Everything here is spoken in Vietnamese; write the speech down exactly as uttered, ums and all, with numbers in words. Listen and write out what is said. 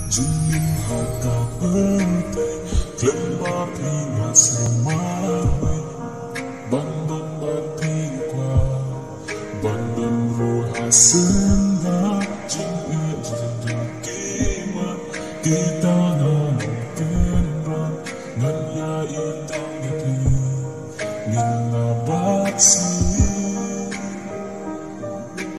Jinin haka pentai Lembar hingga semai Bandung bati kwa Bandung ruha senda Jinin jendeng kima Kita nanungkin ran Nganya itang gati Nina baksi